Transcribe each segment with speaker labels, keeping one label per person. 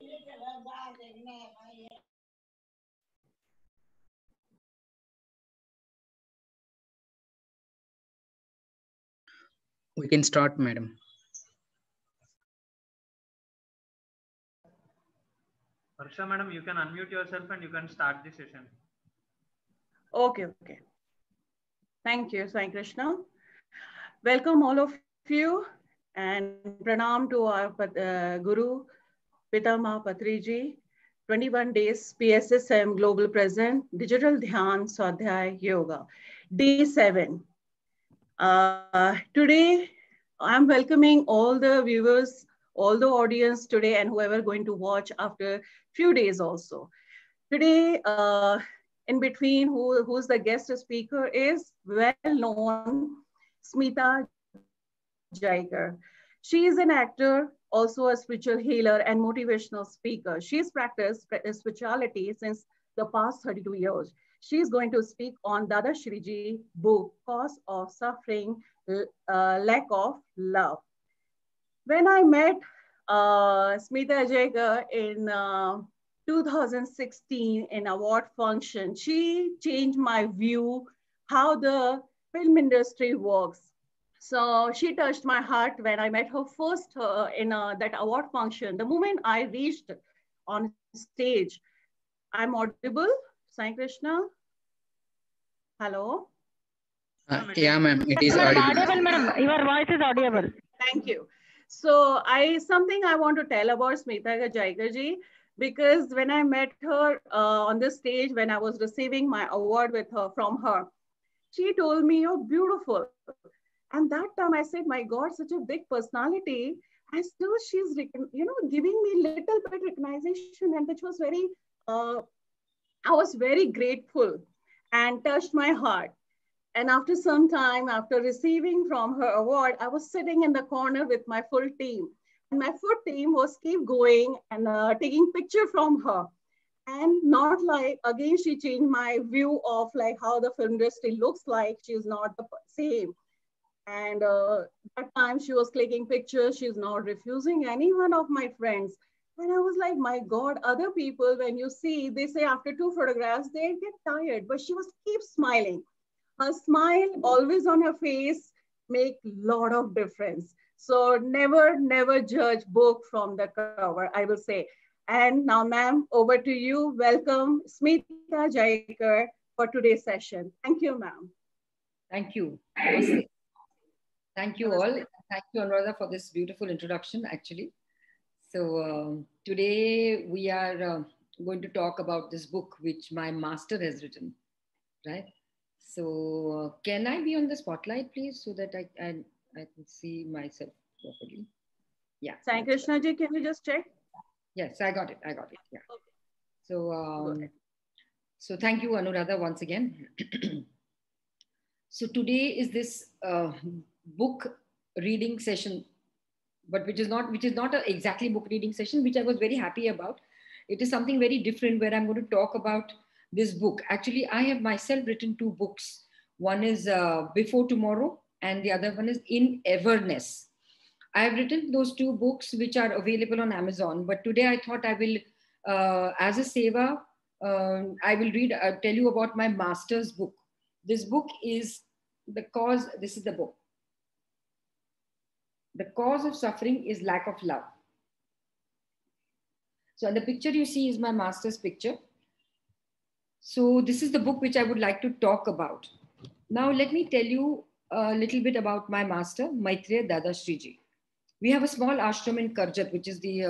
Speaker 1: We can start, madam.
Speaker 2: Harsha madam, you can unmute yourself and you can start the session.
Speaker 3: Okay. Thank you, Sai Krishna. Welcome all of you and pranam to our Guru Pitama Patriji. 21 days PSSM Global Present Digital Dhyan Swadhyay Yoga. Day 7. Today, I'm welcoming all the viewers, all the audience today, and whoever going to watch after few days also. Today, in between, who's the guest speaker is well-known Smita Jaikar. She is an actor, also a spiritual healer and motivational speaker. She's practiced spirituality since the past 32 years. She's going to speak on Dada Shriji book, Cause of Suffering, Lack of Love. When I met Smita Jaikar in 2016 in award function, she changed my view how the film industry works. So she touched my heart when I met her first in that award function. The moment I reached on stage, I'm audible, Sai Krishna? Hello?
Speaker 1: Yeah, ma'am, it is audible.
Speaker 4: Ma'am. Your voice is audible.
Speaker 3: Thank you. So something I want to tell about Smita Jaikar ji, because when I met her on this stage, when I was receiving my award with her from her, she told me, "You're beautiful." And that time I said, "My God, such a big personality." And still she's, giving me little bit recognition, and which was very, I was very grateful and touched my heart. And after some time, after receiving from her award, I was sitting in the corner with my full team. And my full team was keep going and taking picture from her. And not like, again, she changed my view of like how the film industry looks like. She's not the same. And that time she was clicking pictures. She's not refusing any one of my friends. And I was like, my God, other people, when you see, they say after 2 photographs, they get tired, but she was keep smiling. Her smile always on her face make lot of difference. So never judge book from the cover, I will say. And now, ma'am, over to you. Welcome, Smita Jaikar, for today's session. Thank you, ma'am.
Speaker 5: Thank you. Thank you all. Thank you, Anuradha, for this beautiful introduction, actually. So today we are going to talk about this book which my master has written, right? So can I be on the spotlight, please, so that I can see myself properly? Yeah.
Speaker 3: Sai Krishna ji, can you just check?
Speaker 5: Yes, I got it. Yeah. Okay. So thank you, Anuradha, once again. So today is this book reading session, but which is not a exactly book reading session, which I was very happy about. It is something very different where I'm going to talk about this book. Actually, I have myself written 2 books. One is Before Tomorrow and the other one is In Everness. I have written those 2 books which are available on Amazon. But today I thought I will, as a seva, I will tell you about my master's book. This book is this is the book. The Cause of Suffering is Lack of Love. So the picture you see is my master's picture. So this is the book which I would like to talk about. Now let me tell you a little bit about my master, Maitreya Dada Shriji. We have a small ashram in Karjat, which is the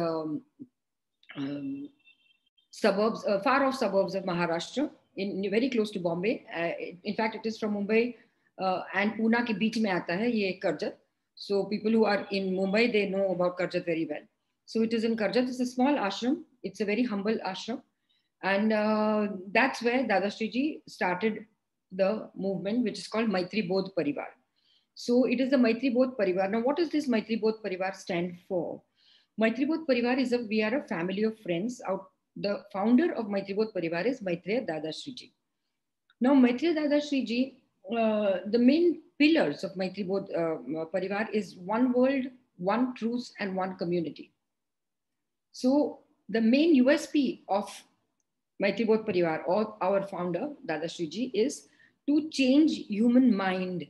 Speaker 5: suburbs, far off suburbs of Maharashtra, very close to Bombay. In fact, it is from Mumbai and Pune ke beech mein aata hai ye Karjat. So people who are in Mumbai, they know about Karjat very well. So it is in Karjat. It's a small ashram. It's a very humble ashram. And that's where Dada Shriji started the movement, which is called Maitri Bodh Parivar. So it is the Maitri Bodh Parivar. Now, what does this Maitri Bodh Parivar stand for? Maitri Bodh Parivar is we are a family of friends. The founder of Maitri Bodh Parivar is Maitreya Dada Shriji. Now, Maitreya Dada Shriji, the main pillars of Maitri Bodh Parivar is one world, one truth, and one community. So the main USP of Maitri Bodh Parivar, or our founder, Dadashri Ji, is to change human mind,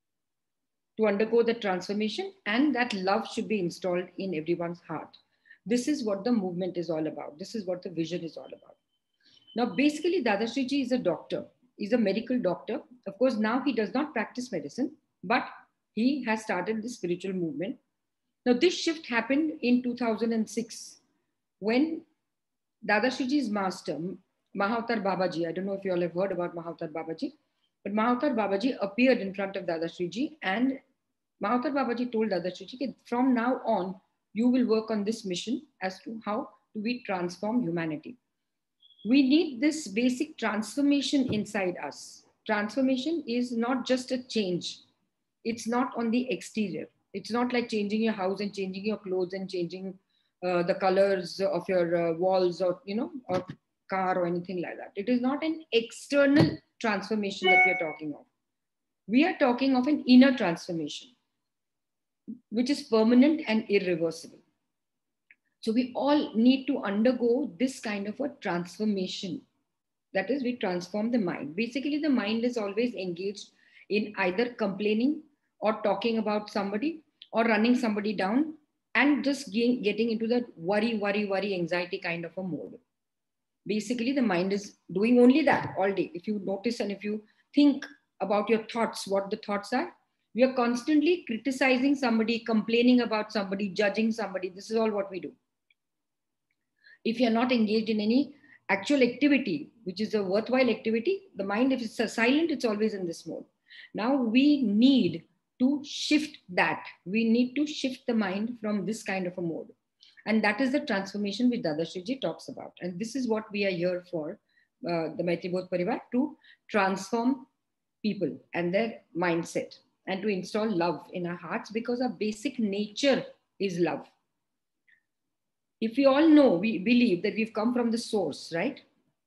Speaker 5: to undergo the transformation, and that love should be installed in everyone's heart. This is what the movement is all about. This is what the vision is all about. Now, basically, Dadashri Ji is a doctor. He's a medical doctor. Of course, now he does not practice medicine, but he has started the spiritual movement. Now, this shift happened in 2006 when Dadashri Ji's master, Mahavatar Babaji, I don't know if you all have heard about Mahavatar Babaji, but Mahavatar Babaji appeared in front of Dadashri Ji, and Mahavatar Babaji told Dadashri Ji, from now on, you will work on this mission as to how do we transform humanity. We need this basic transformation inside us. Transformation is not just a change. It's not on the exterior. It's not like changing your house and changing your clothes and changing the colors of your walls, or, you know, or car or anything like that. It is not an external transformation that we are talking of. We are talking of an inner transformation, which is permanent and irreversible. So we all need to undergo this kind of a transformation. That is, we transform the mind. Basically, the mind is always engaged in either complaining or talking about somebody or running somebody down and just getting into that worry, anxiety kind of a mode. Basically, the mind is doing only that all day. If you notice and if you think about your thoughts, what the thoughts are, we are constantly criticizing somebody, complaining about somebody, judging somebody. This is all what we do. If you're not engaged in any actual activity, which is a worthwhile activity, the mind, if it's silent, it's always in this mode. Now we need to shift that. We need to shift the mind from this kind of a mode. And that is the transformation which Dadashri Ji talks about. And this is what we are here for, the Maitri Bodh Parivar, to transform people and their mindset and to install love in our hearts, because our basic nature is love. If we all know, we believe that we've come from the source, right?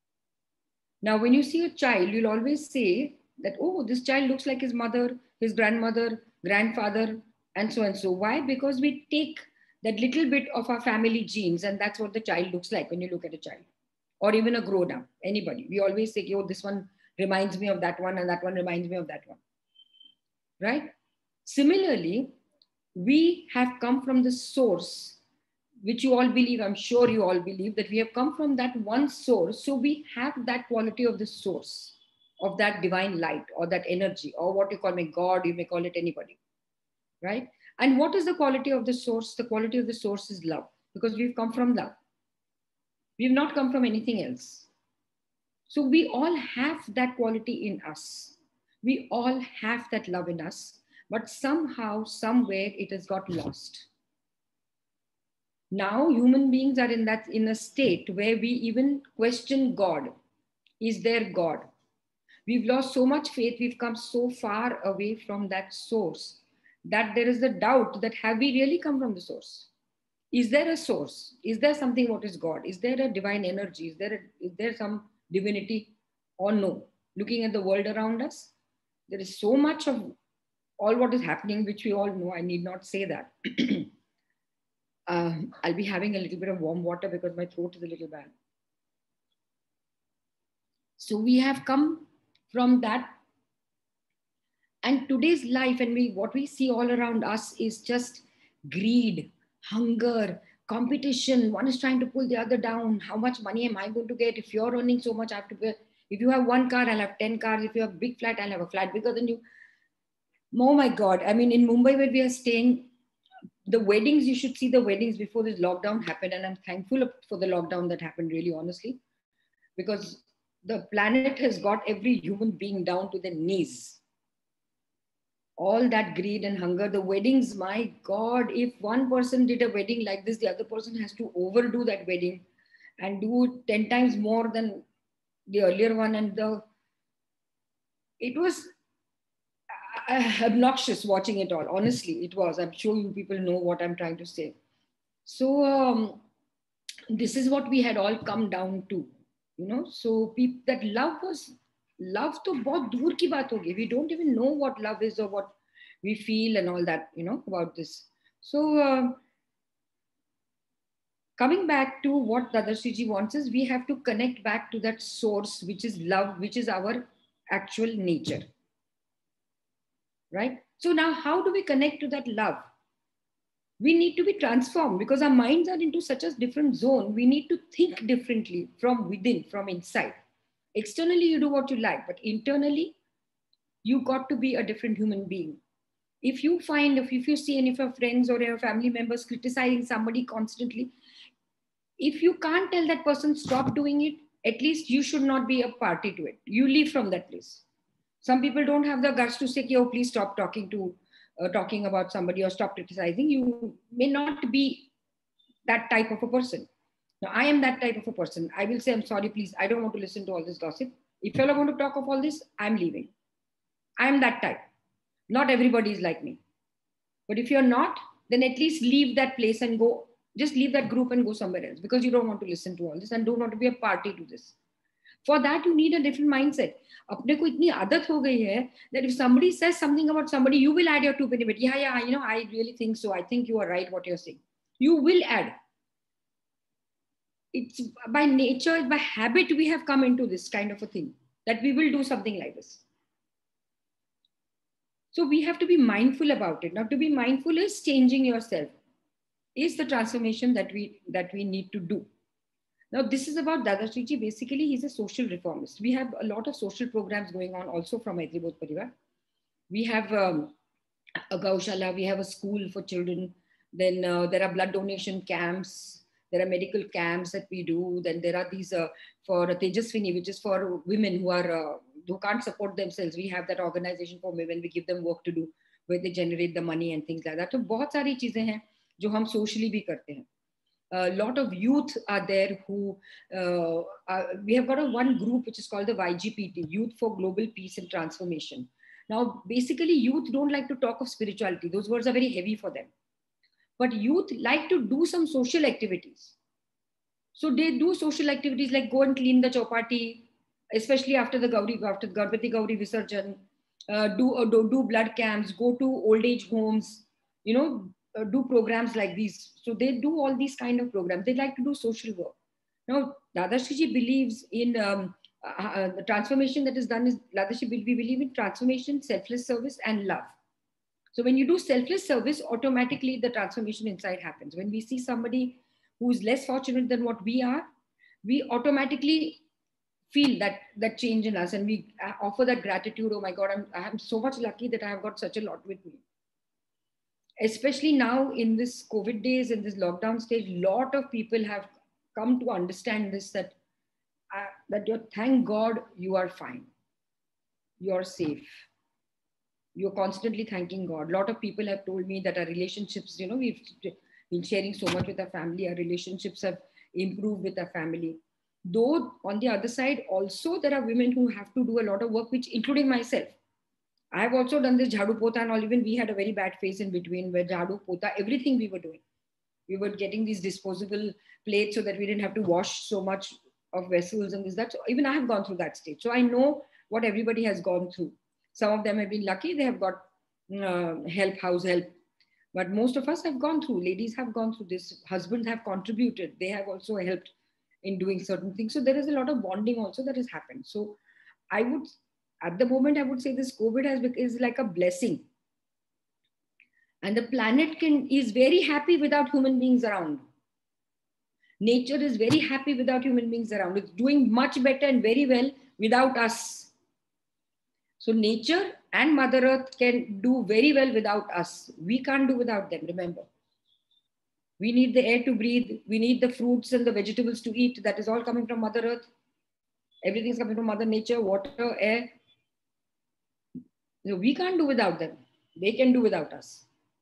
Speaker 5: Now, when you see a child, you'll always say that, oh, this child looks like his mother, his grandmother, grandfather, and so and so. Why? Because we take that little bit of our family genes, and that's what the child looks like when you look at a child, or even a grown-up, anybody. We always say, oh, this one reminds me of that one, and that one reminds me of that one, right? Similarly, we have come from the source, which you all believe, I'm sure you all believe, that we have come from that one source. So we have that quality of the source, of that divine light, or that energy, or what you call me, God, you may call it anybody, right? And what is the quality of the source? The quality of the source is love, because we've come from love. We've not come from anything else. So we all have that quality in us. We all have that love in us, but somehow, somewhere it has got lost. Now human beings are in a state where we even question God. Is there God? We've lost so much faith. We've come so far away from that source that there is the doubt that have we really come from the source? Is there a source? Is there something what is God? Is there a divine energy? Is there some divinity or no? Looking at the world around us, there is so much of all what is happening, which we all know. I need not say that. I'll be having a little bit of warm water because my throat is a little bad. So we have come from that. And today's life, and what we see all around us is just greed, hunger, competition. One is trying to pull the other down. How much money am I going to get? If you're earning so much, I have to pay. If you have one car, I'll have 10 cars. If you have a big flat, I'll have a flat bigger than you. Oh my God. I mean, in Mumbai where we are staying, the weddings, you should see the weddings before this lockdown happened. And I'm thankful for the lockdown that happened, really, honestly, because the planet has got every human being down to their knees. All that greed and hunger, the weddings, my God, if one person did a wedding like this, the other person has to overdo that wedding and do 10 times more than the earlier one. And it was obnoxious watching it all. Honestly, it was. I'm sure you people know what I'm trying to say. So this is what we had all come down to, you know. So that love to bahut dur ki baat hogi. We don't even know what love is or what we feel and all that, you know, about this. So Coming back to what Dadarshi ji wants is, we have to connect back to that source, which is love, which is our actual nature. Right? So now how do we connect to that love? We need to be transformed because our minds are into such a different zone. We need to think differently from within, from inside. Externally, you do what you like, but internally, you got to be a different human being. If you find, if you see any of your friends or your family members criticizing somebody constantly, if you can't tell that person stop doing it, at least you should not be a party to it. You leave from that place. Some people don't have the guts to say, oh, please stop talking about somebody or stop criticizing. You may not be that type of a person. Now, I am that type of a person. I will say, I'm sorry, please, I don't want to listen to all this gossip. If you all want to talk of all this, I'm leaving. I am that type. Not everybody is like me. But if you're not, then at least leave that place and go, just leave that group and go somewhere else, because you don't want to listen to all this and don't want to be a party to this. For that, you need a different mindset. अपने को इतनी आदत हो गई है that if somebody says something about somebody, you will add your 2 penny bit. Yeah, I really think so. I think you are right what you're saying. You will add. It's by nature, by habit, we have come into this kind of a thing that we will do something like this. So we have to be mindful about it. Now, to be mindful is changing yourself, is the transformation that we need to do. Now, this is about Dadarshi ji. Basically, he's a social reformist. We have a lot of social programs going on also from Maitri Bodh Parivar. We have a Gaushala, we have a school for children. Then there are blood donation camps. There are medical camps that we do. Then there are these for Tejaswini, which is for women who can't support themselves. We have that organization for women. We give them work to do where they generate the money and things like that. So बहुत सारी चीजें हैं जो हम socially भी करते हैं. A lot of youth are there who, we have got one group which is called the YGPT, Youth for Global Peace and Transformation. Now, basically, youth don't like to talk of spirituality. Those words are very heavy for them. But youth like to do some social activities. So they do social activities like go and clean the chowpatty, especially after the Garbati Gauri Visarjan, do blood camps, go to old age homes, do programs like these. So they do all these kind of programs. They like to do social work. Now, Dadarshi ji believes in the transformation that is done is, we believe in transformation, selfless service and love. So when you do selfless service, automatically the transformation inside happens. When we see somebody who's less fortunate than what we are, we automatically feel that change in us and we offer that gratitude. Oh my God, I'm so much lucky that I have got such a lot with me. Especially now in this COVID days, in this lockdown stage, a lot of people have come to understand this, that thank God you are fine. You're safe. You're constantly thanking God. A lot of people have told me that our relationships, we've been sharing so much with our family. Our relationships have improved with our family. Though on the other side, also there are women who have to do a lot of work, which including myself. I have also done this jhadu pota and all. Even we had a very bad phase in between where jhadu pota, everything we were doing. We were getting these disposable plates so that we didn't have to wash so much of vessels and this, that. So even I have gone through that stage. So I know what everybody has gone through. Some of them have been lucky. They have got house help. But most of us have gone through. Ladies have gone through this. Husbands have contributed. They have also helped in doing certain things. So there is a lot of bonding also that has happened. So at the moment, I would say this COVID is like a blessing. And the planet is very happy without human beings around. Nature is very happy without human beings around. It's doing much better and very well without us. So nature and Mother Earth can do very well without us. We can't do without them, remember. We need the air to breathe. We need the fruits and the vegetables to eat. That is all coming from Mother Earth. Everything is coming from Mother Nature, water, air. We can't do without them. They can do without us.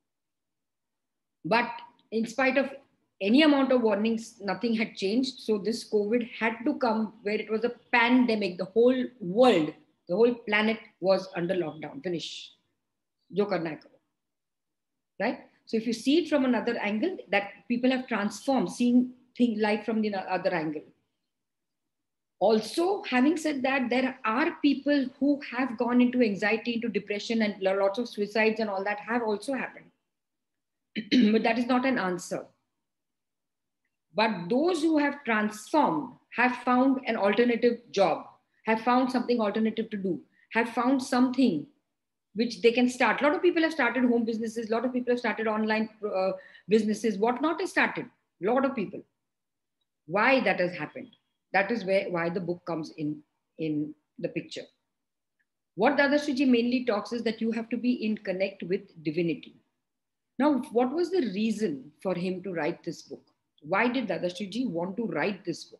Speaker 5: But in spite of any amount of warnings, nothing had changed. So this COVID had to come where it was a pandemic. The whole world, the whole planet was under lockdown. Finish. Jo karna hai karo. Right? So if you see it from another angle, that people have transformed, seeing life from the other angle. Also, having said that, there are people who have gone into anxiety, into depression, and lots of suicides and all that have also happened. But that is not an answer. But those who have transformed have found an alternative job, have found something alternative to do, have found something which they can start. A lot of people have started home businesses. A lot of people have started online businesses. What not has started? A lot of people. Why that has happened? That is why the book comes in the picture. What Dadashriji mainly talks is that you have to be in connect with divinity. Now, what was the reason for him to write this book? Why did Dadashriji want to write this book?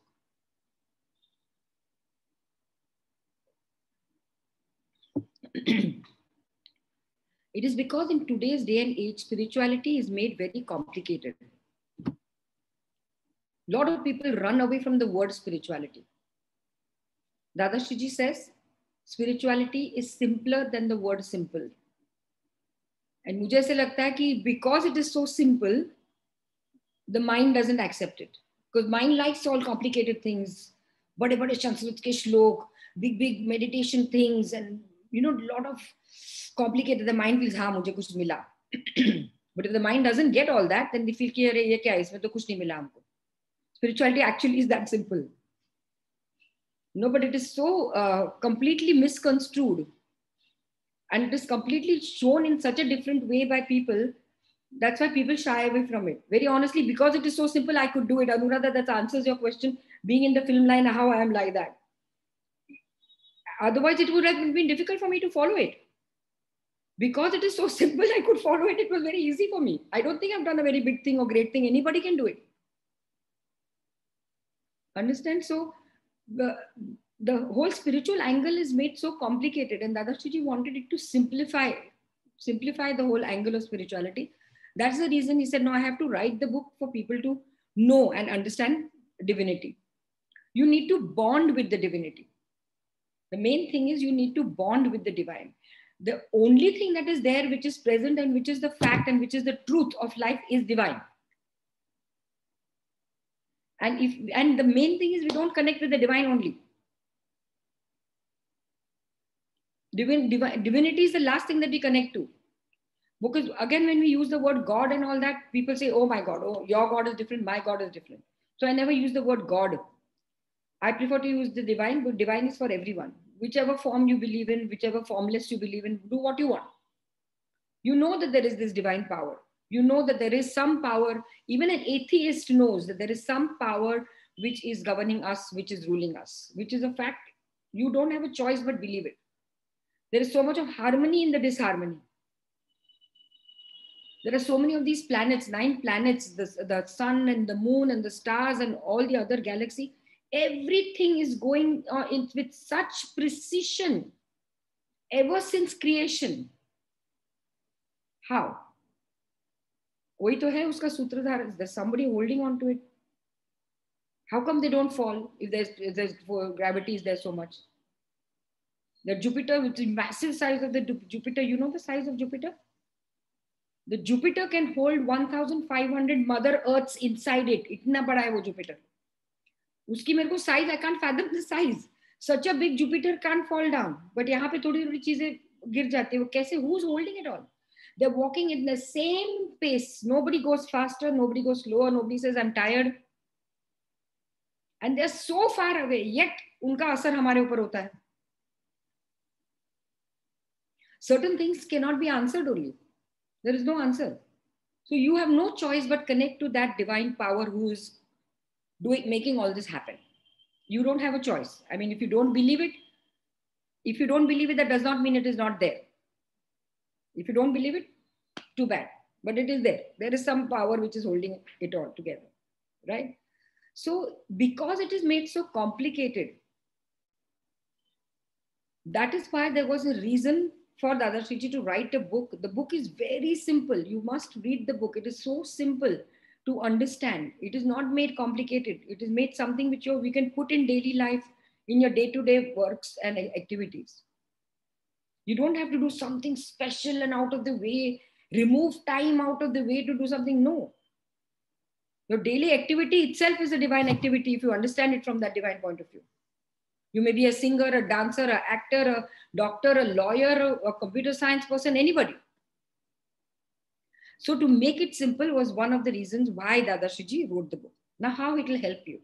Speaker 5: It is because in today's day and age, spirituality is made very complicated. A lot of people run away from the word spirituality. Dadashriji says, spirituality is simpler than the word simple. And मुझे ऐसे लगता है कि because it is so simple, the mind doesn't accept it. Because mind likes all complicated things. बड़े-बड़े संस्कृत के श्लोक, big meditation things, and a lot of complicated. The mind feels, हाँ मुझे कुछ मिला. But if the mind doesn't get all that, then they feel कि अरे ये क्या है, इसमें तो कुछ नहीं मिला हमको. Spirituality actually is that simple. No, but it is so completely misconstrued. And it is completely shown in such a different way by people. That's why people shy away from it. Very honestly, because it is so simple, I could do it. Anuradha, that answers your question. Being in the film line, how I am like that. Otherwise, it would have been difficult for me to follow it. Because it is so simple, I could follow it. It was very easy for me. I don't think I've done a very big thing or great thing. Anybody can do it. Understand? So the whole spiritual angle is made so complicated, and Dadashriji wanted it to simplify the whole angle of spirituality. That's the reason he said, no, I have to write the book for people to know and understand divinity. You need to bond with the divinity. The main thing is you need to bond with the divine. The only thing that is there, which is present and which is the fact and which is the truth of life, is divine. And the main thing is we don't connect with the divine only. Divinity is the last thing that we connect to. Because again, when we use the word God and all that, people say, oh my God, oh, your God is different, my God is different. So I never use the word God. I prefer to use the divine, but divine is for everyone. Whichever form you believe in, whichever formless you believe in, do what you want. You know that there is this divine power. You know that there is some power. Even an atheist knows that there is some power which is governing us, which is ruling us, which is a fact. You don't have a choice but believe it. There is so much of harmony in the disharmony. There are so many of these planets, 9 planets, the sun and the moon and the stars and all the other galaxy. Everything is going on with such precision ever since creation. How? वही तो है उसका सूत्रधार. There's somebody holding on to it. How come they don't fall if there's gravity is there so much? The Jupiter, with the massive size of the Jupiter, you know the size of Jupiter? The Jupiter can hold 1,500 Mother Earths inside it. इतना बड़ा है वो Jupiter. उसकी मेरे को size, I can't fathom the size. Such a big Jupiter can't fall down. But यहाँ पे थोड़ी थोड़ी चीजें गिर जाती है. वो कैसे? Who's holding it all? They're walking in the same pace. Nobody goes faster. Nobody goes slower. Nobody says, I'm tired. And they're so far away. Yet उनका असर हमारे ऊपर होता है. Certain things cannot be answered only. There is no answer. So you have no choice but connect to that divine power who is making all this happen. You don't have a choice. I mean, if you don't believe it, that does not mean it is not there. If you don't believe it, too bad. But it is there. There is some power which is holding it all together, right? So because it is made so complicated, that is why there was a reason for Dadashriji to write a book. The book is very simple. You must read the book. It is so simple to understand. It is not made complicated. It is made something which we can put in daily life, in your day-to-day works and activities. You don't have to do something special and out of the way, remove time out of the way to do something. No. Your daily activity itself is a divine activity if you understand it from that divine point of view. You may be a singer, a dancer, an actor, a doctor, a lawyer, a computer science person, anybody. So to make it simple was one of the reasons why Dadashriji wrote the book. Now, how it will help you?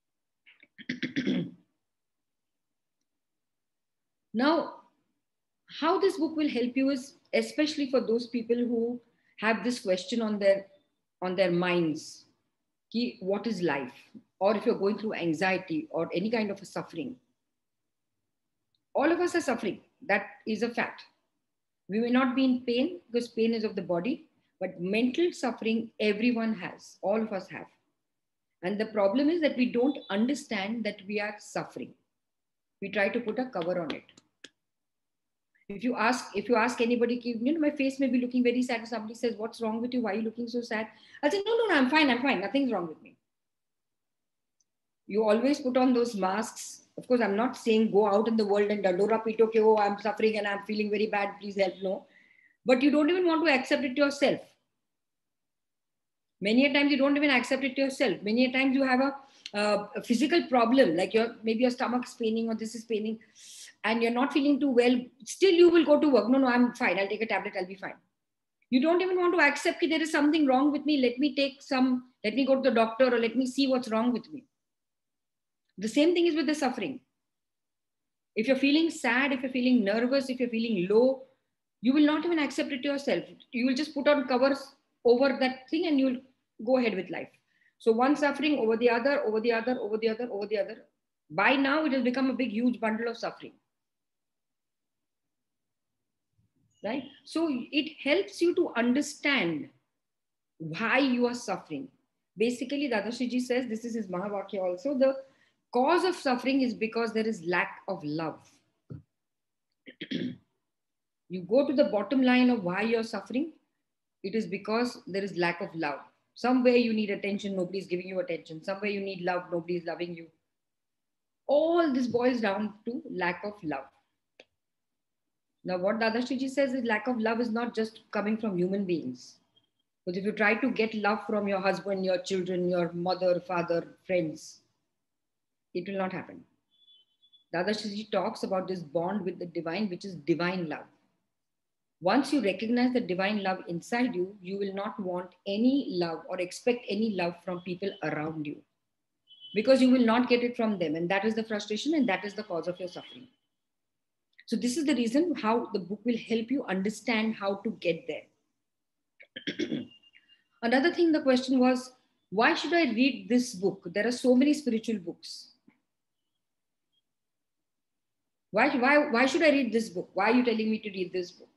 Speaker 5: Now, how this book will help you is especially for those people who have this question on their minds. Ki, what is life? Or if you're going through anxiety or any kind of a suffering. All of us are suffering. That is a fact. We may not be in pain because pain is of the body, but mental suffering everyone has. All of us have. And the problem is that we don't understand that we are suffering. We try to put a cover on it. If you ask anybody, you know, my face may be looking very sad. Somebody says, "What's wrong with you? Why are you looking so sad?" I'll say, no, I'm fine. Nothing's wrong with me. You always put on those masks. Of course, I'm not saying go out in the world and dandora pito ke, oh, I'm suffering and I'm feeling very bad. Please help. No. But you don't even want to accept it yourself. Many a times you don't even accept it yourself. Many a times you have a physical problem, like maybe your stomach's paining or this is paining, and you're not feeling too well. Still, you will go to work. No, I'm fine. I'll take a tablet. I'll be fine. You don't even want to accept that there is something wrong with me. Let me go to the doctor or let me see what's wrong with me. The same thing is with the suffering. If you're feeling sad, if you're feeling nervous, if you're feeling low, you will not even accept it yourself. You will just put on covers over that thing and you'll go ahead with life. So one suffering over the other, over the other, over the other, over the other. By now, it has become a big, huge bundle of suffering. Right? So it helps you to understand why you are suffering. Basically, Dadashiji says, this is his Mahavakya also, the cause of suffering is because there is lack of love. You go to the bottom line of why you're suffering, it is because there is lack of love. Somewhere you need attention, nobody's giving you attention. Somewhere you need love, nobody's loving you. All this boils down to lack of love. Now, what Dadashiji says is lack of love is not just coming from human beings. But if you try to get love from your husband, your children, your mother, father, friends, it will not happen. Dadashiji talks about this bond with the divine, which is divine love. Once you recognize the divine love inside you, you will not want any love or expect any love from people around you, because you will not get it from them. And that is the frustration and that is the cause of your suffering. So this is the reason how the book will help you understand how to get there. Another thing, the question was, why should I read this book? There are so many spiritual books. Why should I read this book? Why are you telling me to read this book?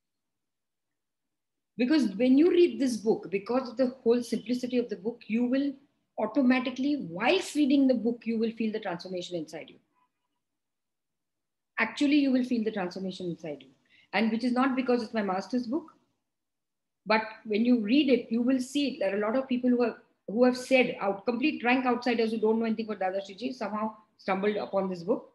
Speaker 5: Because when you read this book, because of the whole simplicity of the book, you will automatically, whilst reading the book, you will feel the transformation inside you. Actually, you will feel the transformation inside you. And which is not because it's my master's book, but when you read it, you will see there are a lot of people who have said, complete rank outsiders who don't know anything about Dadashiji, somehow stumbled upon this book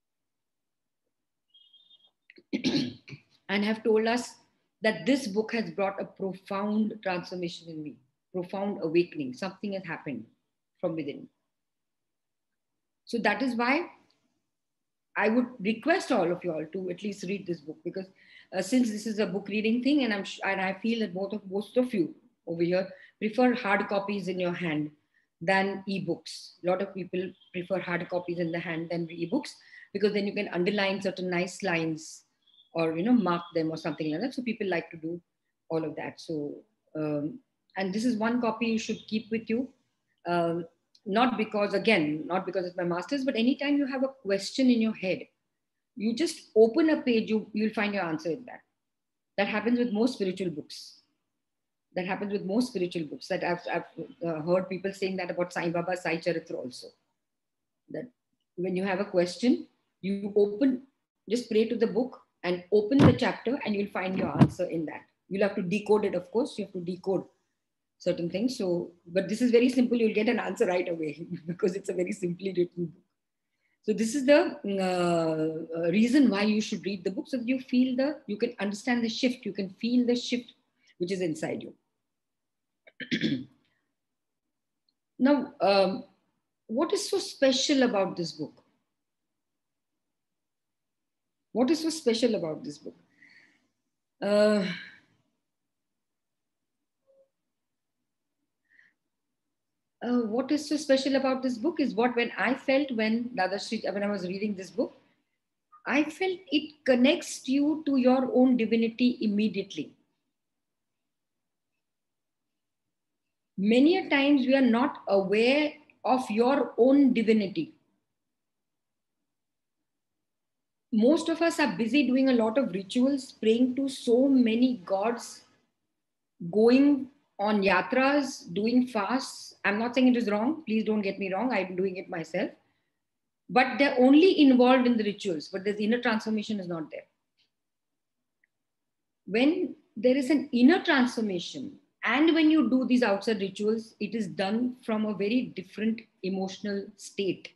Speaker 5: and have told us that this book has brought a profound transformation in me, profound awakening. Something has happened from within. So that is why I would request all of you all to at least read this book, because since this is a book reading thing, and I feel that most of you over here prefer hard copies in your hand than ebooks. A lot of people prefer hard copies in the hand than ebooks, because then you can underline certain nice lines or mark them or something like that. So people like to do all of that. So and this is one copy you should keep with you. Not because it's my master's, but anytime you have a question in your head, you just open a page, you'll find your answer in that. That happens with most spiritual books. That I've heard people saying that about Sai Baba, Sai Charitra also. That when you have a question, you just pray to the book and open the chapter and you'll find your answer in that. You'll have to decode it, of course. You have to decode certain things. So, but this is very simple. You'll get an answer right away because it's a very simply written book. So this is the reason why you should read the book, so that you can understand the shift. You can feel the shift which is inside you. Now, what is so special about this book? What is so special about this book? what is so special about this book is when I felt when I was reading this book, I felt it connects you to your own divinity immediately. Many a times we are not aware of your own divinity. Most of us are busy doing a lot of rituals, praying to so many gods, going on yatras, doing fasts. I'm not saying it is wrong. Please don't get me wrong. I'm doing it myself. But they're only involved in the rituals, but the inner transformation is not there. When there is an inner transformation, and when you do these outside rituals, it is done from a very different emotional state.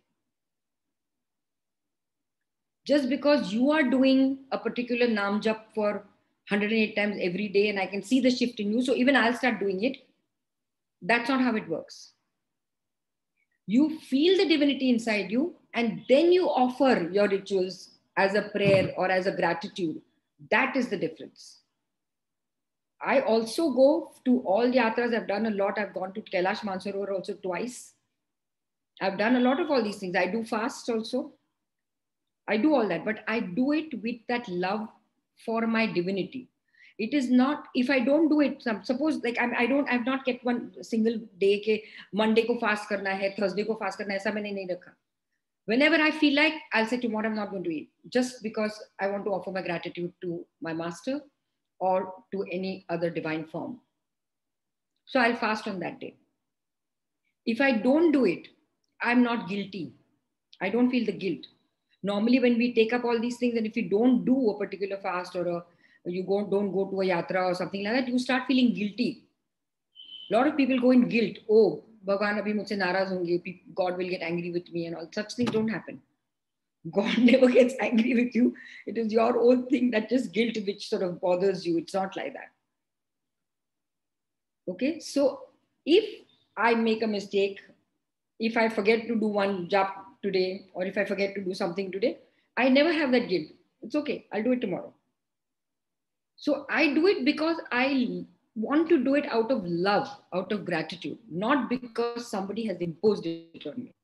Speaker 5: Just because you are doing a particular Nam Jap for 108 times every day, and I can see the shift in you, so even I'll start doing it. That's not how it works. You feel the divinity inside you, and then you offer your rituals as a prayer or as a gratitude. That is the difference. I also go to all the yatras. I've done a lot. I've gone to Kailash Mansarovar also twice. I've done a lot of all these things. I do fast also. I do all that, but I do it with that love for my divinity. It is not, if I don't do it, suppose like I've not kept one single day ke Monday ko fast karna hai, Thursday ko fast karna hai, aisa maine nahi rakha. Whenever I feel like, I'll say tomorrow I'm not going to eat, just because I want to offer my gratitude to my master or to any other divine form. So I'll fast on that day. If I don't do it, I'm not guilty. I don't feel the guilt. Normally when we take up all these things, and if you don't do a particular fast or don't go to a yatra or something like that, you start feeling guilty. A lot of people go in guilt. Oh, Bhagwan abhi mujhse naraz honge, God will get angry with me, and all such things don't happen. God never gets angry with you. It is your own thing, that just guilt which sort of bothers you. It's not like that. Okay, so if I make a mistake, if I forget to do one jap today, or if I forget to do something today, I never have that guilt. It's okay, I'll do it tomorrow. So I do it because I want to do it out of love, out of gratitude, not because somebody has imposed it on me.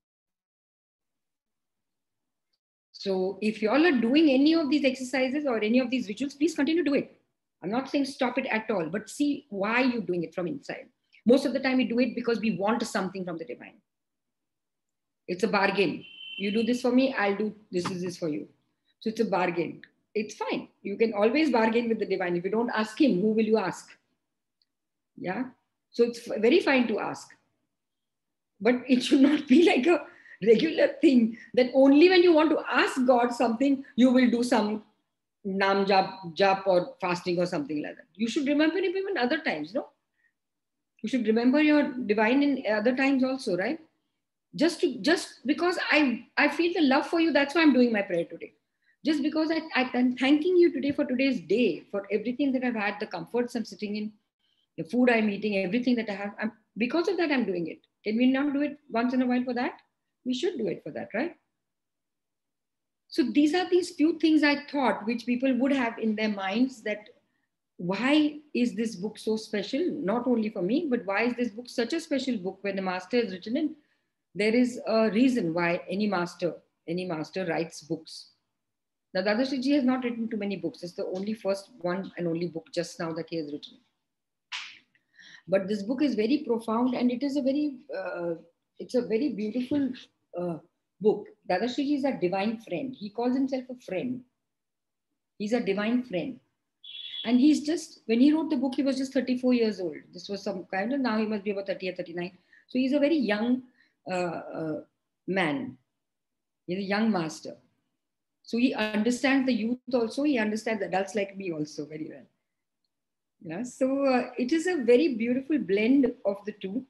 Speaker 5: So if you all are doing any of these exercises or any of these rituals, please continue to do it. I'm not saying stop it at all, but see why you're doing it from inside. Most of the time we do it because we want something from the divine. It's a bargain. You do this for me, I'll do this for you. So it's a bargain. It's fine. You can always bargain with the divine. If you don't ask him, who will you ask? Yeah. So it's very fine to ask. But it should not be like a regular thing that only when you want to ask God something, you will do some Nam jap or fasting or something like that. You should remember him even other times, no? You should remember your divine in other times also, right? Just because I feel the love for you, that's why I'm doing my prayer today. Just because I'm thanking you today for today's day, for everything that I've had, the comforts I'm sitting in, the food I'm eating, everything that I have. Because of that, I'm doing it. Can we not do it once in a while for that? We should do it for that, right? So these are these few things I thought which people would have in their minds, that why is this book so special? Not only for me, but why is this book such a special book when the master has written it? There is a reason why any master writes books. Now, Dadashi Ji has not written too many books. It's the only first one and only book just now that he has written. But this book is very profound, and it is it's a very beautiful book. Dadashi Ji is a divine friend. He calls himself a friend. He's a divine friend. And he's just, when he wrote the book, he was just 34 years old. This was some kind of, now he must be about 30 or 39. So he's a very young man. He's a young master. So he understands the youth also. He understands adults like me also very well. Yeah. So it is a very beautiful blend of the two.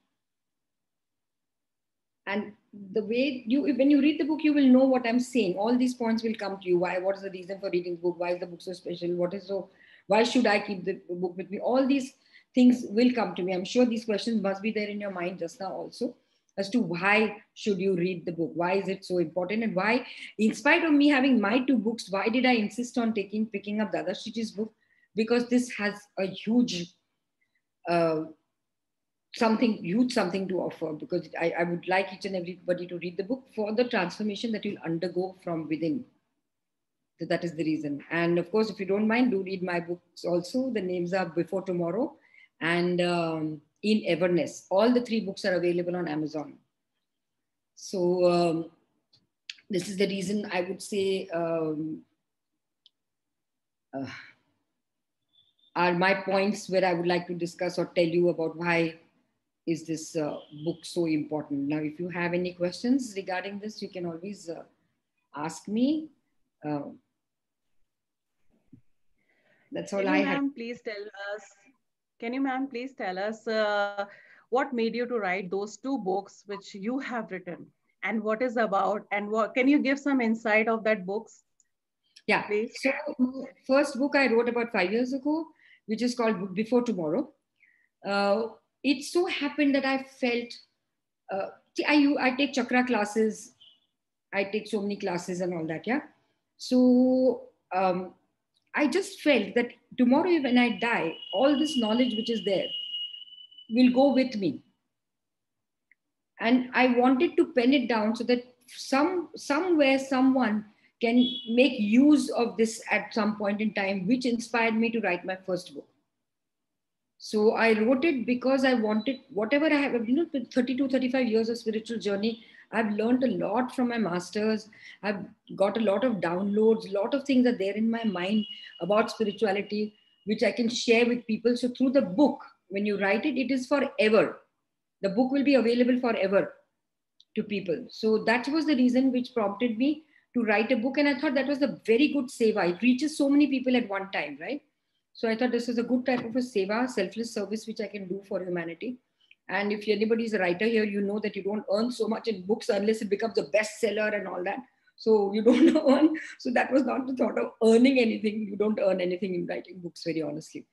Speaker 5: And the way when you read the book, you will know what I'm saying. All these points will come to you. Why? What is the reason for reading the book? Why is the book so special? Why should I keep the book with me? All these things will come to me. I'm sure these questions must be there in your mind just now also, as to why should you read the book? Why is it so important? And why, in spite of me having my two books, why did I insist on picking up Dadashi Ji's book? Because this has a huge something to offer, because I would like each and everybody to read the book for the transformation that you'll undergo from within. So that is the reason. And of course, if you don't mind, do read my books also. The names are Before Tomorrow and In Everness. All the 3 books are available on Amazon. So this is the reason I would say are my points where I would like to discuss or tell you about why is this book so important. Now, if you have any questions regarding this, you can always ask me. That's all I have.
Speaker 3: Please tell us. Can you, ma'am, please tell us what made you to write those 2 books which you have written, and what is about, and what can you give some insight of that books?
Speaker 5: Yeah.
Speaker 3: Please.
Speaker 5: So first book I wrote about 5 years ago, which is called Before Tomorrow. It so happened that I felt, I take chakra classes, I take so many classes and all that, yeah. So I just felt that tomorrow when I die, all this knowledge which is there will go with me. And I wanted to pen it down so that somewhere someone can make use of this at some point in time, which inspired me to write my first book. So I wrote it because I wanted, whatever I have, 32, 35 years of spiritual journey, I've learned a lot from my masters. I've got a lot of downloads, a lot of things are there in my mind about spirituality, which I can share with people. So through the book, when you write it, it is forever. The book will be available forever to people. So that was the reason which prompted me to write a book. And I thought that was a very good seva. It reaches so many people at one time, right? So I thought this is a good type of a seva, selfless service, which I can do for humanity. And if anybody is a writer here, you know that you don't earn so much in books unless it becomes a bestseller and all that. So you don't earn. So that was not the thought of earning anything. You don't earn anything in writing books, very honestly.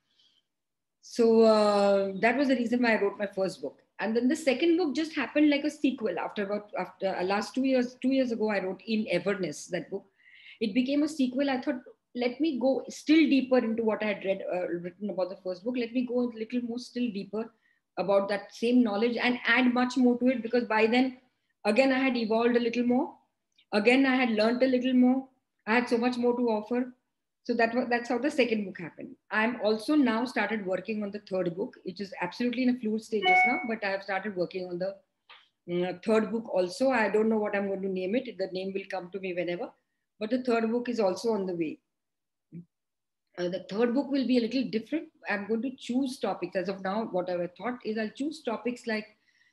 Speaker 5: So that was the reason why I wrote my first book. And then the second book just happened like a sequel. After last 2 years ago, I wrote In Everness, that book. It became a sequel. I thought, let me go still deeper into what I had written about the first book. Let me go a little more still deeper about that same knowledge and add much more to it, because by then, again, I had evolved a little more. Again, I had learned a little more. I had so much more to offer. So that's how the second book happened. I'm also now started working on the third book, which is absolutely in a fluid stage just now, but I have started working on the third book also. I don't know what I'm going to name it. The name will come to me whenever, but the third book is also on the way. The third book will be a little different. I'm going to choose topics. As of now, what I thought is I'll choose topics like,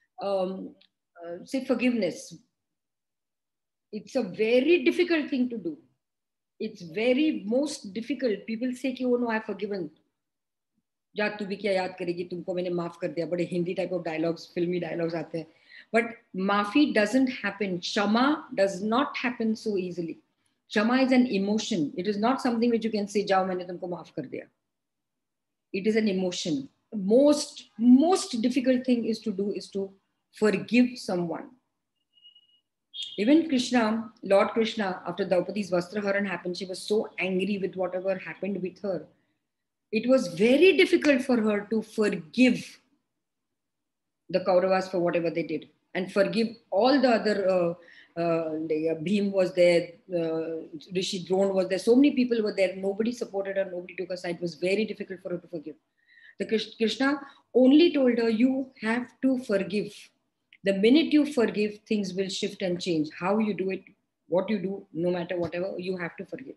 Speaker 5: say, forgiveness. It's a very difficult thing to do. It's very most difficult. People say, oh no, I've forgiven. Ja tu bhi kya yaad karegi, tumko maine maaf kar diya. Bade Hindi type of dialogues, filmy dialogues aate hain. But maafi doesn't happen. Shama does not happen so easily. Shama is an emotion. It is not something which you can say, jao maine tumko maaf kar diya. It is an emotion. Most difficult thing is to do is to forgive someone. Even Krishna, Lord Krishna, after Draupadi's Vastraharan happened, she was so angry with whatever happened with her. It was very difficult for her to forgive the Kauravas for whatever they did and forgive all the other, Bhim was there, Rishi Drona was there, so many people were there, nobody supported her, nobody took her side. It was very difficult for her to forgive. The Krishna only told her, you have to forgive. The minute you forgive, things will shift and change. How you do it, what you do, no matter whatever, you have to forgive.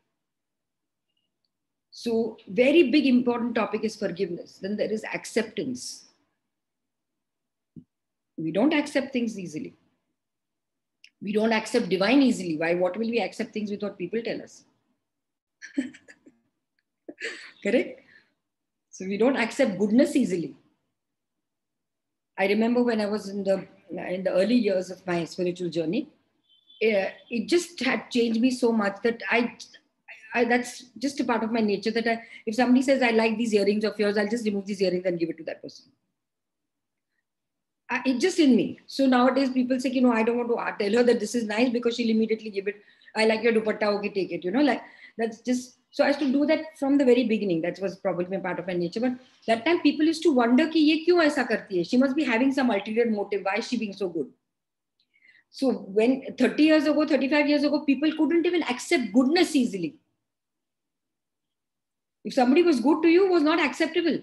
Speaker 5: So very big important topic is forgiveness. Then there is acceptance. We don't accept things easily. We don't accept divine easily. Why? What will we accept things with what people tell us? Correct? So we don't accept goodness easily. I remember when I was in the early years of my spiritual journey, it just had changed me so much that I that's just a part of my nature that if somebody says, I like these earrings of yours, I'll just remove these earrings and give it to that person. It's just in me. So nowadays people say, I don't want to tell her that this is nice because she'll immediately give it. I like your dupatta, okay, take it. Like that's just So I used to do that from the very beginning. That was probably a part of my nature. But that time people used to wonder कि ये क्यों ऐसा करती है? She must be having some ulterior motive. Why is she being so good? So when 30 years ago, 35 years ago, people couldn't even accept goodness easily. If somebody was good to you, it was not acceptable.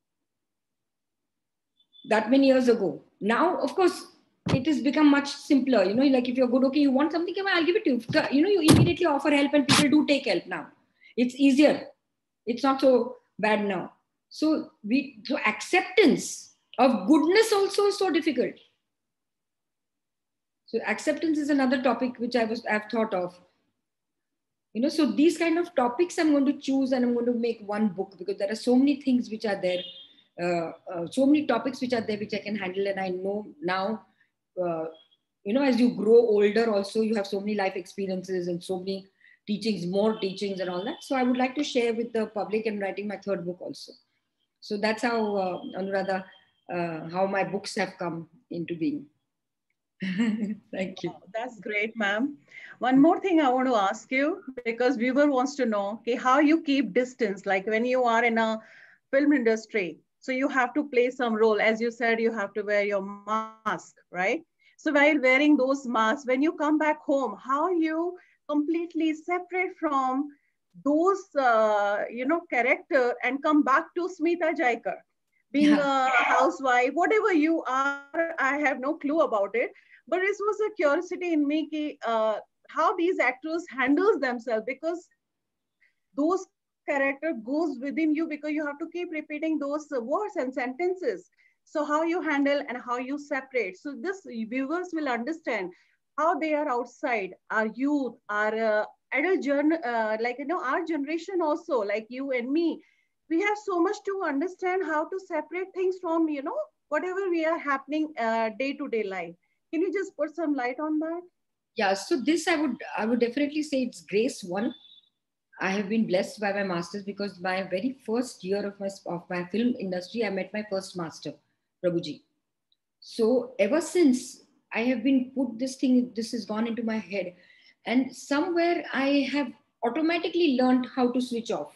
Speaker 5: That many years ago. Now, of course, it has become much simpler. You know, like if you're good, okay, you want something, I'll give it to you. You know, you immediately offer help and people do take help now. It's easier. It's not so bad now. So acceptance of goodness also is so difficult. So acceptance is another topic which I've thought of. You know, so these kind of topics I'm going to choose and I'm going to make one book because there are so many things which are there. So many topics which are there which I can handle, and I know now, you know, as you grow older also, you have so many life experiences and so many teachings, more teachings and all that. So I would like to share with the public and writing my third book also. So that's how, Anuradha, how my books have come into being. Thank you.
Speaker 3: Oh, that's great, ma'am. One more thing I want to ask you, because viewer wants to know, okay, how you keep distance, like when you are in a film industry. So you have to play some role. As you said, you have to wear your mask, right? So while wearing those masks, when you come back home, how you completely separate from those, you know, character and come back to Smita Jaikar, being a housewife, whatever you are, I have no clue about it. But it was a curiosity in me ki, how these actors handles themselves, because those character goes within you because you have to keep repeating those words and sentences. So how you handle and how you separate. So this viewers will understand how they are outside, our youth, our adult like, you know, our generation also, like you and me. We have so much to understand how to separate things from, you know, whatever we are happening day-to-day life. Can you just put some light on that?
Speaker 5: Yeah, so this I would definitely say it's grace one. I have been blessed by my masters because my very first year of my film industry, I met my first master, Prabhuji. So ever since I have been put this has gone into my head, and somewhere I have automatically learned how to switch off.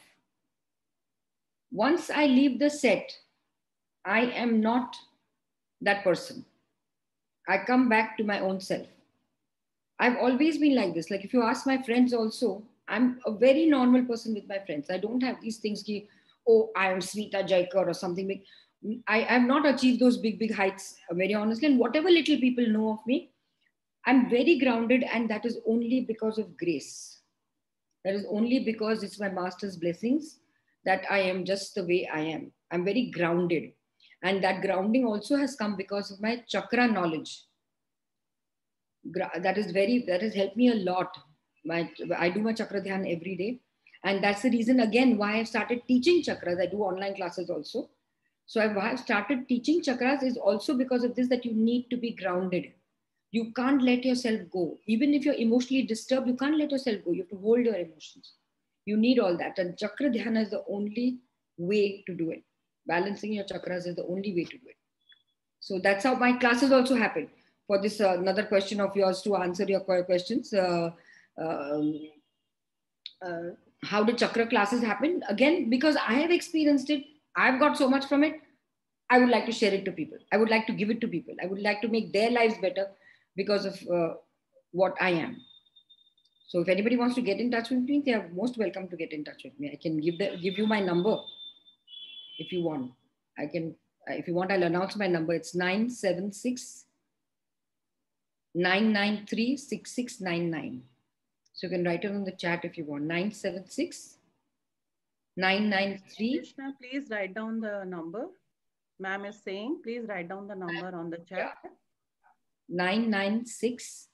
Speaker 5: Once I leave the set, I am not that person. I come back to my own self. I've always been like this. Like if you ask my friends also, I'm a very normal person with my friends. I don't have these things ki, oh, I am Smita Jaikar or something big. I have not achieved those big heights, very honestly. And whatever little people know of me, I'm very grounded, and that is only because of grace. That is only because it's my master's blessings that I am just the way I am. I'm very grounded. And that grounding also has come because of my chakra knowledge. That has helped me a lot. I do my chakra dhyan every day. And that's the reason, again, why I've started teaching chakras. I do online classes also. So I've started teaching chakras is also because of this, that you need to be grounded. You can't let yourself go. Even if you're emotionally disturbed, you can't let yourself go. You have to hold your emotions. You need all that. And chakra dhyana is the only way to do it. Balancing your chakras is the only way to do it. So that's how my classes also happen. For this, another question of yours to answer your questions. How did chakra classes happen? Again, because I have experienced it. I've got so much from it. I would like to share it to people. I would like to give it to people. I would like to make their lives better because of what I am. So if anybody wants to get in touch with me, they are most welcome to get in touch with me. I can give you my number if you want. I can, if you want, I'll announce my number. It's 976 993 6699. So you can write it on the chat if you want. 976 993.
Speaker 3: Krishna, please write down the number. Ma'am is saying, please write down the number on the chat.
Speaker 5: 996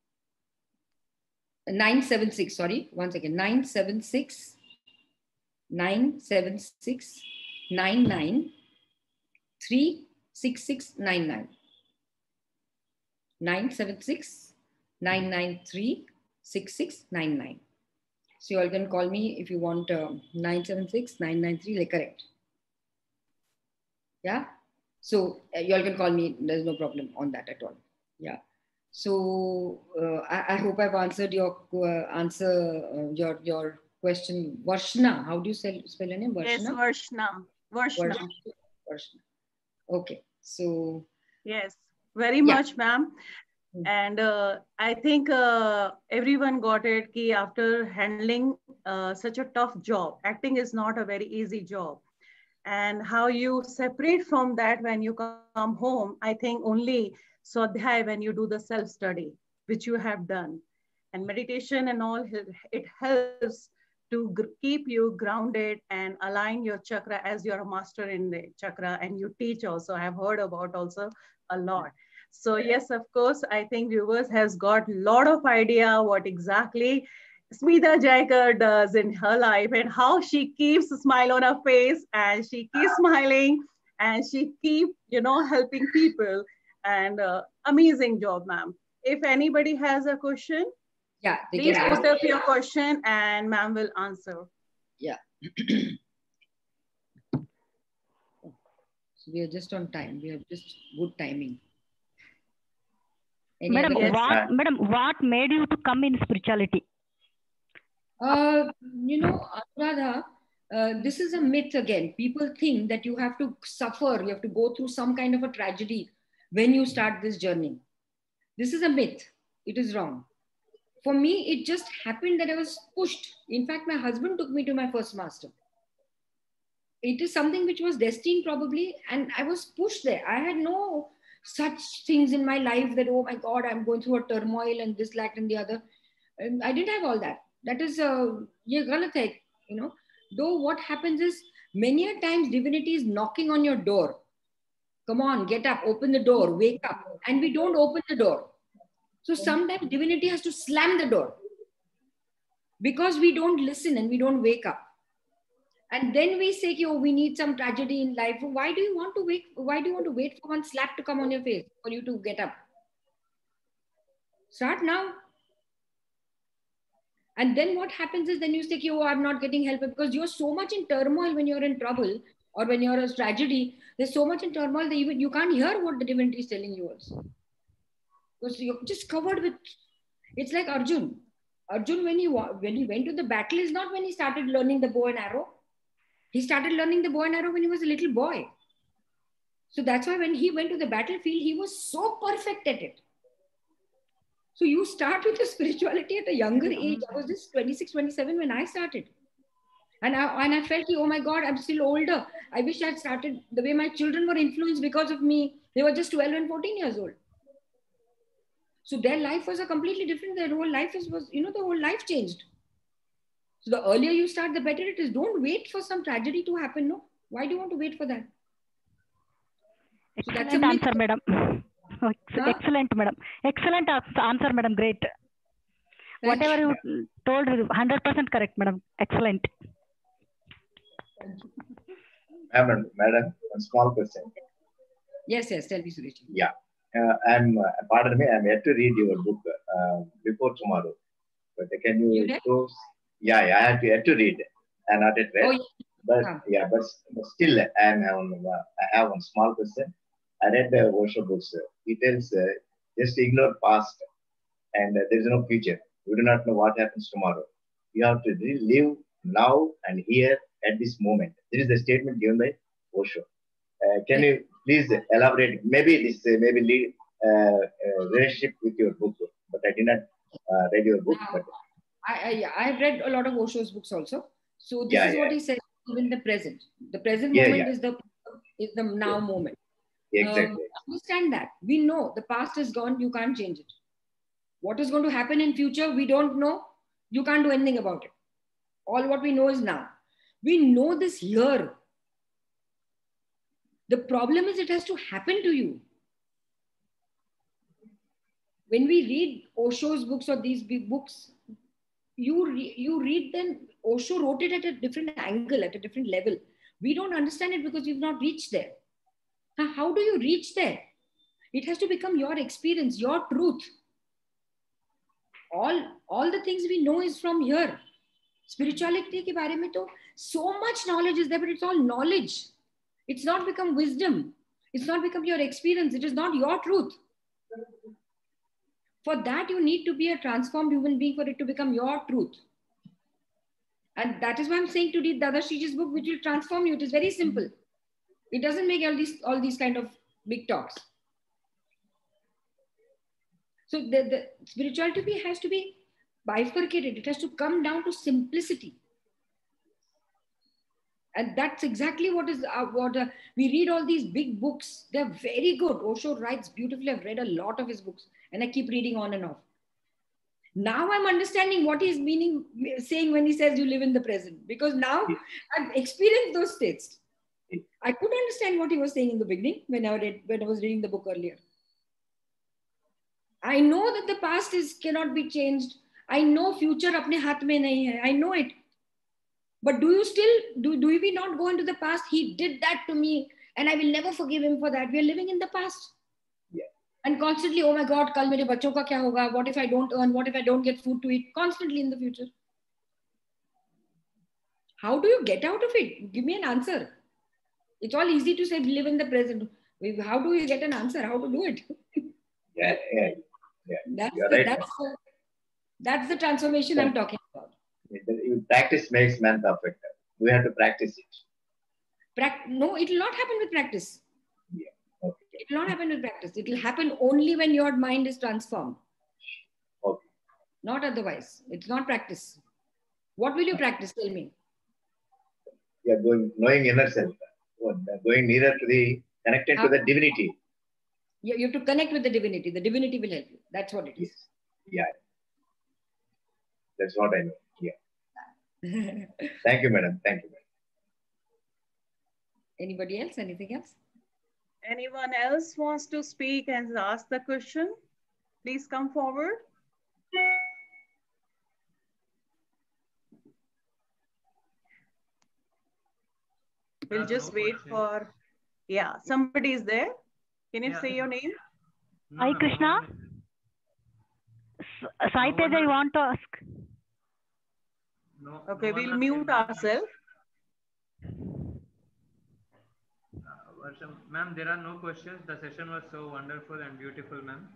Speaker 5: 976, sorry, one second. 976 976 993 6699. 976 993 6699. So you all can call me if you want. 976 993, like correct. Yeah. So you all can call me. There's no problem on that at all. Yeah. So I hope I've answered your question. Varshna, how do you spell her name? Varshna?
Speaker 3: Yes, Varshna. Varshna.
Speaker 5: Varshna. Okay, so.
Speaker 3: Yes, very much, ma'am. And I think everyone got it ki after handling such a tough job, acting is not a very easy job. And how you separate from that when you come home, I think only Swadhyay when you do the self-study, which you have done. And meditation and all, it helps to keep you grounded and align your chakra, as you're a master in the chakra and you teach also. I've heard about also a lot. So yes, of course, I think viewers has got a lot of idea what exactly Smita Jaikar does in her life and how she keeps a smile on her face and she keeps smiling and she keep, helping people. And amazing job, ma'am. If anybody has a question,
Speaker 5: yeah,
Speaker 3: please put up your question and ma'am will answer.
Speaker 5: Yeah. So we are just on time. We have just good timing.
Speaker 4: Madam, what made you to come in spirituality?
Speaker 5: Anuradha, this is a myth again. People think that you have to suffer, you have to go through some kind of a tragedy when you start this journey. This is a myth. It is wrong. For me, it just happened that I was pushed. In fact, my husband took me to my first master. It is something which was destined probably, and I was pushed there. I had no such things in my life that, oh my God, I'm going through a turmoil and this, that, and the other. And I didn't have all that. That is, Though what happens is, many a times divinity is knocking on your door. Come on, get up, open the door, wake up. And we don't open the door. So sometimes divinity has to slam the door because we don't listen and we don't wake up. And then we say, oh, we need some tragedy in life. Why do you want to wait? Why do you want to wait for one slap to come on your face for you to get up? Start now. And then what happens is then you say, oh, I'm not getting help because you're so much in turmoil when you're in trouble or when you're a tragedy. There's so much in turmoil that even you can't hear what the divinity is telling you also. Because you're just covered with, it's like Arjun. Arjun, when he went to the battle, is not when he started learning the bow and arrow. He started learning the bow and arrow when he was a little boy. So that's why when he went to the battlefield, he was so perfect at it. So you start with the spirituality at a younger age. I was just 26, 27 when I started. And I felt, oh my God, I'm still older. I wish I'd started the way my children were influenced because of me. They were just 12 and 14 years old. So their life was a completely different. Their whole life was, the whole life changed. So the earlier you start, the better it is. Don't wait for some tragedy to happen. No. Why do you want to wait for that?
Speaker 4: Excellent answer, madam. Excellent, madam. Excellent answer, madam. Great. Whatever you told, 100% correct, madam. Excellent.
Speaker 6: Madam, one small question.
Speaker 5: Yes, tell me, Suresh.
Speaker 6: Yeah. Pardon me, I'm yet to read your book before tomorrow. But can you close? Yeah, I have yet to read. I'm not yet read. Oh, yeah. But still, I have one small question. I read the Osho books. It tells just ignore past and there is no future. We do not know what happens tomorrow. You have to live now and here at this moment. This is the statement given by Osho. Can you please elaborate? Maybe this relationship with your book, but I did not read your book. But
Speaker 5: I've read a lot of Osho's books also. So this is what he says in the present. The present moment is the now moment.
Speaker 6: Exactly.
Speaker 5: Understand that. We know the past is gone. You can't change it. What is going to happen in future? We don't know. You can't do anything about it. All what we know is now. We know this here. The problem is it has to happen to you. When we read Osho's books or these big books, you read them. Osho wrote it at a different angle, at a different level. We don't understand it because we've not reached there. Now, how do you reach there? It has to become your experience, your truth. All the things we know is from here. Spirituality ke baare mein to so much knowledge is there, but it's all knowledge. It's not become wisdom. It's not become your experience. It is not your truth. For that, you need to be a transformed human being for it to become your truth. And that is why I'm saying to read Dadashi's book, which will transform you. It is very simple. It doesn't make all these kind of big talks. So the spirituality has to be bifurcated. It has to come down to simplicity. And that's exactly what we read all these big books. They're very good. Osho writes beautifully. I've read a lot of his books and I keep reading on and off. Now I'm understanding what he's saying when he says you live in the present, because now I've experienced those states. I could understand what he was saying in the beginning when I was reading the book earlier. I know that the past cannot be changed. I know future apne haath mein nahi hai. I know it. But do we not go into the past? He did that to me and I will never forgive him for that. We are living in the past.
Speaker 6: Yeah.
Speaker 5: And constantly, oh my God, kal mere bachon ka kya hoga? What if I don't earn? What if I don't get food to eat? Constantly in the future. How do you get out of it? Give me an answer. It's all easy to say live in the present. How do you get an answer? How to do it?
Speaker 6: Yeah.
Speaker 5: That's the transformation I'm talking about.
Speaker 6: Practice makes man perfect. We have to practice it.
Speaker 5: No, it will not happen with practice.
Speaker 6: Yeah. Okay.
Speaker 5: It will not happen with practice. It will happen only when your mind is transformed.
Speaker 6: Okay.
Speaker 5: Not otherwise. It's not practice. What will you practice? Tell me.
Speaker 6: Yeah, knowing inner self. Going nearer to connected to the divinity.
Speaker 5: You have to connect with the divinity. The divinity will help you. That's what it is.
Speaker 6: Yeah. That's what I know. Yeah. Thank you, madam. Thank you, madam.
Speaker 5: Anybody else? Anything else?
Speaker 3: Anyone else wants to speak and ask the question? Please come forward. We'll just wait for, somebody is there. Can you say your name?
Speaker 4: Hi, Krishna. Sai Teja, I want to ask.
Speaker 2: No,
Speaker 3: okay, we'll mute ourselves.
Speaker 2: Ma'am, there are no questions. The session was so wonderful and beautiful, ma'am.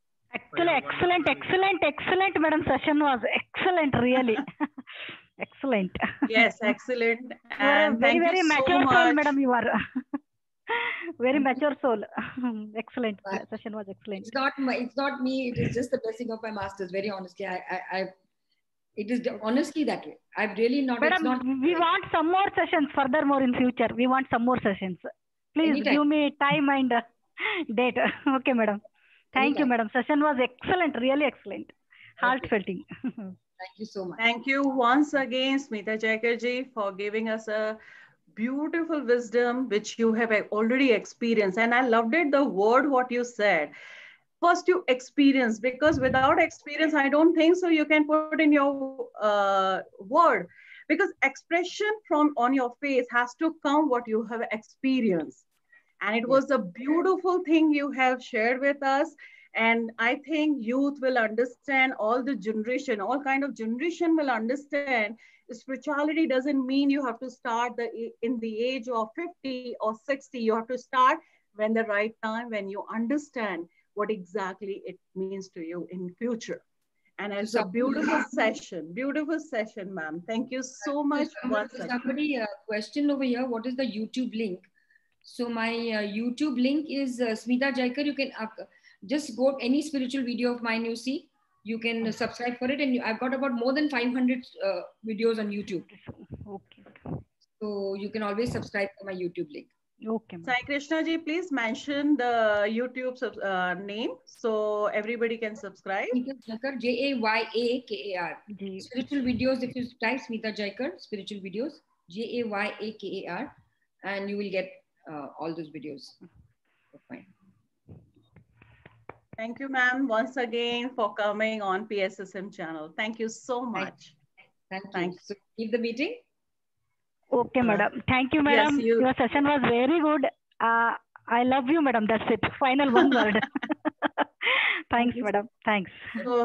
Speaker 4: Excellent, madam. Session was excellent, really. Excellent.
Speaker 3: Yes, excellent.
Speaker 4: And very mature soul, madam. You are very mature soul. Excellent. Session was excellent.
Speaker 5: It's not me. It is just the blessing of my masters. Very honestly, it is honestly that way. I've really not.
Speaker 4: Madam, we want some more sessions. Furthermore, in future, we want some more sessions. Please
Speaker 5: Anytime.
Speaker 4: Give me time and date. Okay, madam. Thank you, madam. Session was excellent. Really excellent. Heartfelting.
Speaker 5: Thank you so much.
Speaker 3: Thank you once again, Smita Jaikarji, for giving us a beautiful wisdom, which you have already experienced. And I loved it, the word, what you said. First, you experience, because without experience, I don't think so you can put in your word. Because expression from on your face has to come what you have experienced. And it was a beautiful thing you have shared with us. And I think youth will understand, all kind of generation will understand. Spirituality doesn't mean you have to start in the age of 50 or 60. You have to start when the right time, when you understand what exactly it means to you in future. And it's a beautiful session, ma'am. Thank you so much.
Speaker 5: Somebody question over here, what is the YouTube link? So my YouTube link is Smita Jaikar. You can just go any spiritual video of mine you see. You can subscribe for it. And I've got about more than 500 videos on YouTube.
Speaker 4: Okay.
Speaker 5: So you can always subscribe to my YouTube link.
Speaker 4: Okay.
Speaker 3: Sai Krishna ji, please mention the YouTube name so everybody can subscribe.
Speaker 5: Smita Jaikar, Jayaakar. Spiritual videos, if you type Smita Jaikar, spiritual videos, Jayaakar, and you will get all those videos. Fine.
Speaker 3: Thank you, ma'am, once again for coming on PSSM channel. Thank you so much.
Speaker 5: Thank you. So leave the meeting.
Speaker 4: Okay, madam. Thank you, madam.
Speaker 3: Yes,
Speaker 4: your session was very good. I love you, madam. That's it. Final one word. Thanks, madam. Thanks.